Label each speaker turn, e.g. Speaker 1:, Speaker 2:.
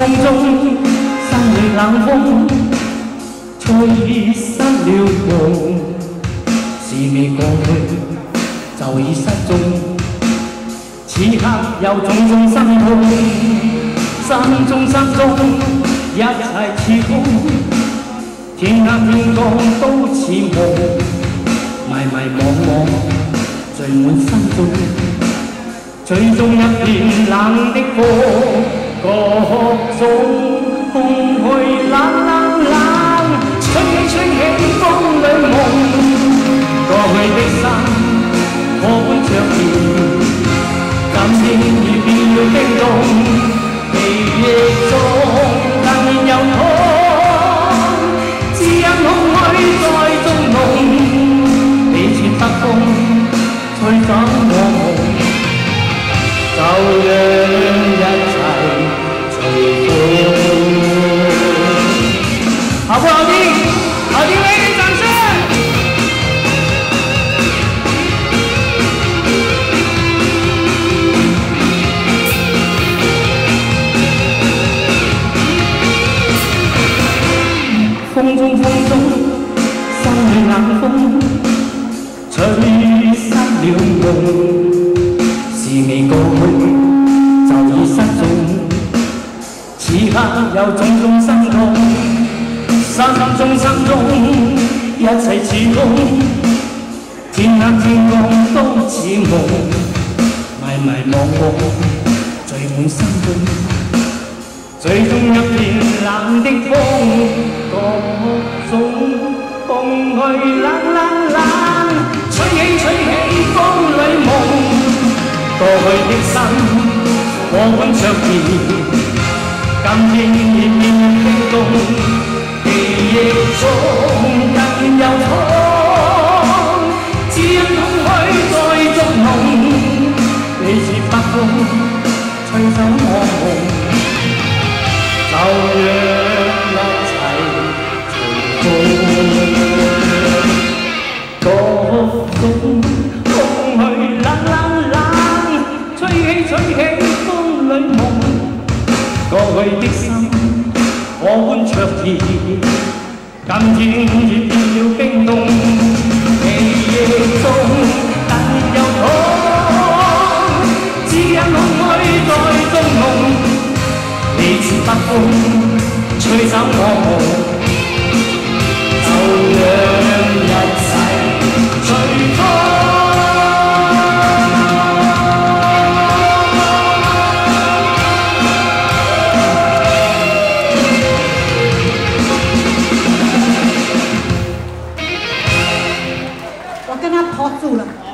Speaker 1: 風中，心裏冷風吹失了夢，是未過去就已失蹤。此刻有種種心痛，心中一切似空，天黑天光都似夢，迷惘聚滿心中，最終一片冷的風，各種空虛冷，吹起風裏夢，過去的心可歡着燃，今天已變了冰凍。 記憶中突然又痛，只因空虛在捉弄，你似北風吹走我夢，就讓一切隨風。好不好聽？好聽，給你掌聲！ 風中，心裏冷風，吹失了夢，是未過去就已失蹤。此刻有種種心痛，心中一切似空，天黑天光都似夢，迷惘聚滿心中。 最終一片冷的風，各種空虛冷，吹起風裏夢，過去的心可歡着燃，今天已變冰凍，記憶中突然又痛，只因空虛在捉弄，你似北風吹走我夢。 就讓一切隨風，各種空虛冷，吹起風裏夢，過去的心可歡着燃，今天已變了冰凍，記憶中突然又痛，只因空虛在捉弄。 你似北風吹走我夢，就讓一切隨風。
Speaker 2: 我跟他拖住了。